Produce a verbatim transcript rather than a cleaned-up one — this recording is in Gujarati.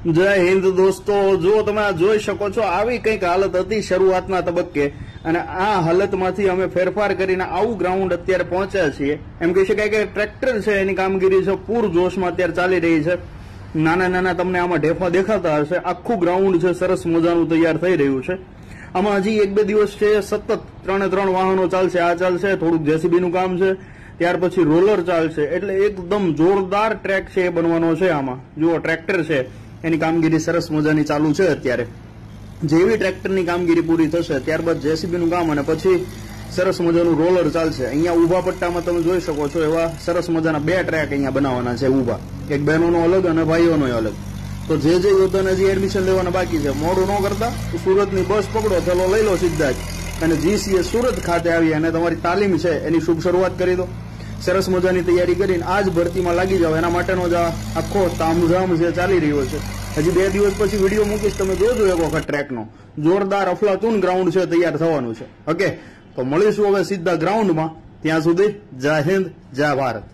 જય હિન્દ દોસ્તો, જો તમે આ જોઈ શકો છો આવી કંઈક હાલત હતી શરૂઆતના તબક્કે, અને આ હાલતમાંથી અમે ફેરફાર કરીને આવું ગ્રાઉન્ડ અત્યારે પહોંચ્યા છીએ. એમ કહી શકાય કે ટ્રેક્ટર છે એની કામગીરી છે પૂર જોશમાં અત્યારે ચાલી રહી છે. નાના નાના તમને આમાં ઢેફા દેખાતા હશે. આખું ગ્રાઉન્ડ છે સરસ મજાનું તૈયાર થઈ રહ્યું છે. આમાં હજી એક બે દિવસ છે સતત ત્રણે ત્રણ વાહનો ચાલશે. આ ચાલશે, થોડુંક જેસીબી નું કામ છે, ત્યાર પછી રોલર ચાલશે. એટલે એકદમ જોરદાર ટ્રેક છે એ બનવાનો છે. આમાં જુઓ ટ્રેક્ટર છે એની કામગીરી સરસ મજાની ચાલુ છે અત્યારે. જેવી ટ્રેક્ટરની કામગીરી પૂરી થશે ત્યારબાદ જેસીબી નું કામ અને પછી સરસ મજાનું રોલર ચાલશે. અહીંયા ઉભા પટ્ટામાં તમે જોઈ શકો છો એવા સરસ મજાના બે ટ્રેક અહીંયા બનાવવાના છે ઉભા, એક બહેનોનો અલગ અને ભાઈઓનો અલગ. તો જે જે યોદ્ધાને હજી એડમિશન લેવાના બાકી છે, મોડું ન કરતા સુરતની બસ પકડો, ચલો લઈ લો સીધા જ અને જીસીએ સુરત ખાતે આવી અને તમારી તાલીમ છે એની શુભ શરૂઆત કરી દો. સરસ મજાની તૈયારી કરીને આજ ભરતીમાં લાગી જાવ, એના માટેનો જ આખો તામઝામ છે ચાલી રહ્યો છે. હજી બે દિવસ પછી વિડીયો મૂકીશ, તમે જોજો એક વખત ટ્રેકનો. જોરદાર અફલાતુન ગ્રાઉન્ડ છે તૈયાર થવાનું છે. ઓકે, તો મળીશું હવે સીધા ગ્રાઉન્ડમાં. ત્યાં સુધી જય હિન્દ, જય ભારત.